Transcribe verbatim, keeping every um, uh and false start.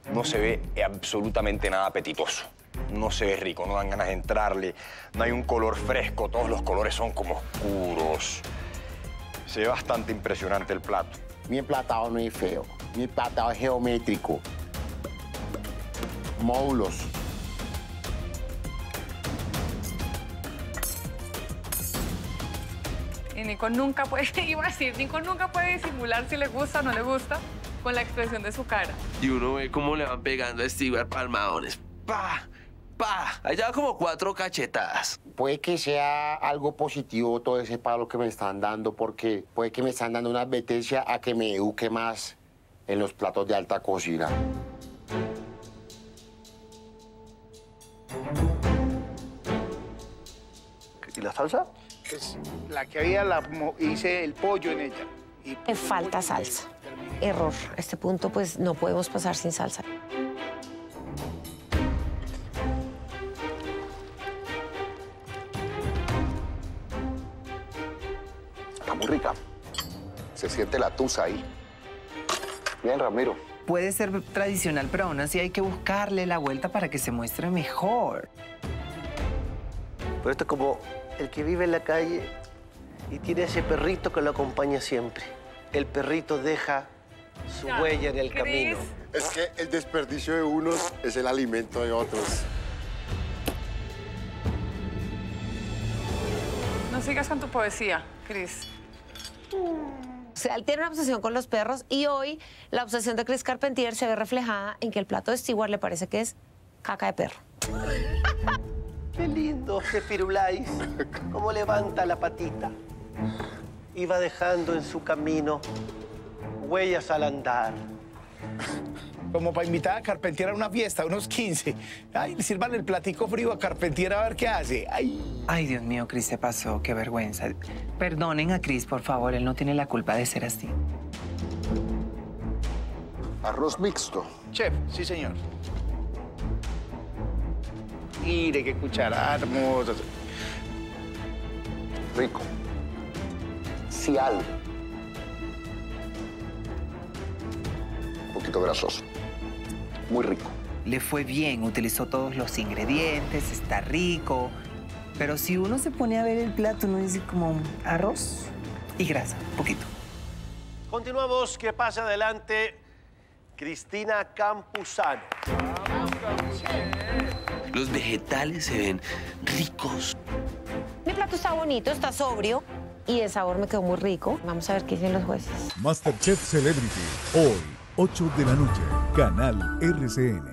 no se ve absolutamente nada apetitoso. No se ve rico, no dan ganas de entrarle, no hay un color fresco, todos los colores son como oscuros. Se ve bastante impresionante el plato. Mi emplatado no es feo, mi emplatado es geométrico. Módulos. Y Nico nunca puede, iba a decir, Nico nunca puede disimular si le gusta o no le gusta con la expresión de su cara. Y uno ve cómo le van pegando a Stewart palmadones. ¡Pa! ¡Pa! Allá como cuatro cachetadas. Puede que sea algo positivo todo ese palo que me están dando, porque puede que me están dando una advertencia a que me eduque más en los platos de alta cocina. ¿Y la salsa? Pues la que había, la hice el pollo en ella. Y Le falta salsa. Error. A este punto, pues, no podemos pasar sin salsa. Está muy rica. Se siente la tusa ahí. Bien, Ramiro. Puede ser tradicional, pero aún así hay que buscarle la vuelta para que se muestre mejor. Pero esto es como el que vive en la calle y tiene ese perrito que lo acompaña siempre. El perrito deja su huella en el Cris. camino. Es que el desperdicio de unos es el alimento de otros. No sigas con tu poesía, Cris. O sea, él tiene una obsesión con los perros y hoy la obsesión de Chris Carpentier se ve reflejada en que el plato de Stewart le parece que es caca de perro. Qué lindo este Firulais. Cómo levanta la patita. Y va dejando en su camino huellas al andar. como para invitar a Carpentier a una fiesta, unos quince. Ay, sirvan el platico frío a Carpentier a ver qué hace. Ay. Ay, Dios mío, Cris se pasó. Qué vergüenza. Perdonen a Cris, por favor. Él no tiene la culpa de ser así. Arroz mixto. Chef, sí, señor. Mire qué cucharada hermosa. Rico. Cial. Un poquito grasoso. Muy rico. Le fue bien, utilizó todos los ingredientes, está rico. Pero si uno se pone a ver el plato, uno dice como arroz y grasa, un poquito. Continuamos. ¿Qué pasa adelante? Cristina Campuzano. Los vegetales se ven ricos. Mi plato está bonito, está sobrio y de sabor me quedó muy rico. Vamos a ver qué dicen los jueces. MasterChef Celebrity, hoy, ocho de la noche, Canal R C N.